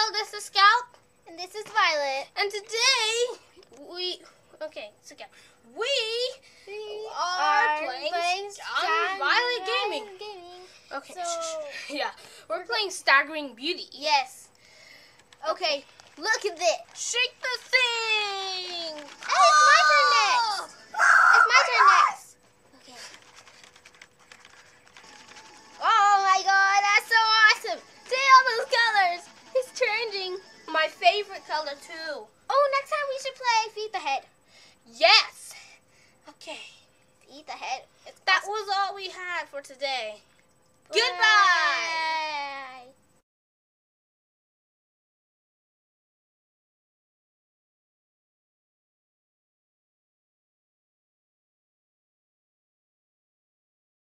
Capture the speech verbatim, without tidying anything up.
Hello, this is Scout. And this is Violet. And today, we... Okay, Scout. We, We are, are playing, playing John Violet Gaming. Gaming. Okay, So- yeah. We're playing Staggering Beauty. Yes. Okay, look at this. Shake the thing! Oh, it's my turn next. It's my turn next. Okay. Oh my god, that's so awesome. See all those colors. It's changing. My favorite color, too. Oh, next time we should play Feed the Head. Yes! Okay. Feed the Head. It's That awesome. was all we had for today. Bye. Goodbye!